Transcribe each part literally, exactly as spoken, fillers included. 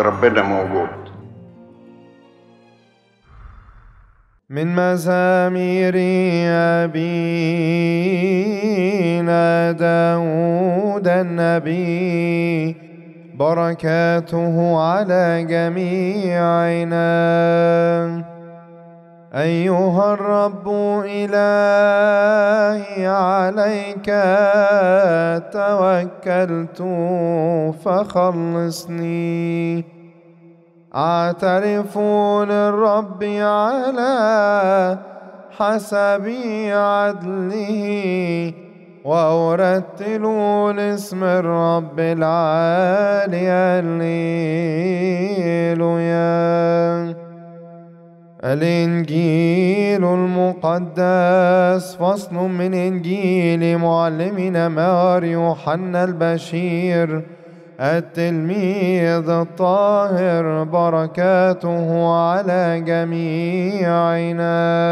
ربنا موجود. من مزامير أبينا داود النبي، بركاته على جميعنا. أيها الرب إلهي عليك توكلت فخلصني. أعترف للرب على حسب عدله، وأرتل لاسم الرب العالي. هللويا. الإنجيل المقدس فصل من إنجيل معلمنا مار يوحنا البشير التلميذ الطاهر، بركاته على جميعنا.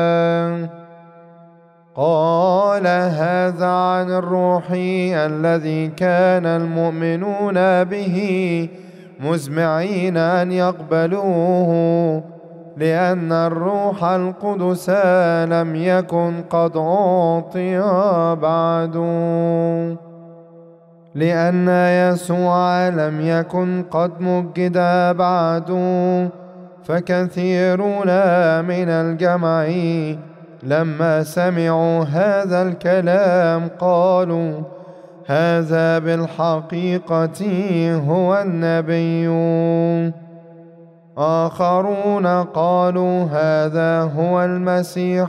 قال هذا عن الروح الذي كان المؤمنون به مزمعين أن يقبلوه، لأن الروح القدس لم يكن قد أعطي بعد، لأن يسوع لم يكن قد مجد بعد. فكثيرون من الجمع لما سمعوا هذا الكلام قالوا هذا بالحقيقة هو النبي. آخرون قالوا هذا هو المسيح،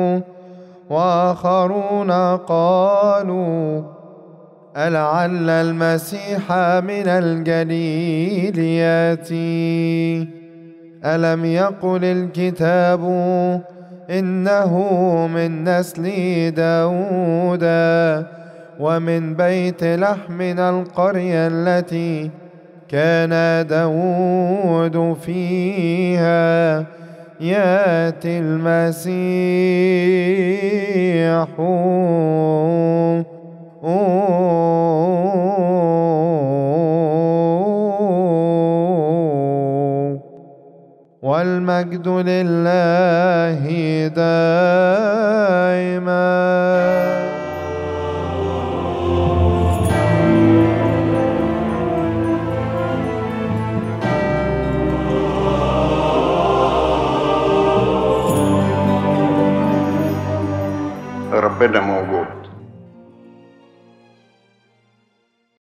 وآخرون قالوا ألعل المسيح من الجليل ياتي. ألم يقل الكتاب إنه من نسل داود ومن بيت لحم القرية التي كان داود فيها ياتي المسيح. والمجد لله دائما. ربنا موجود.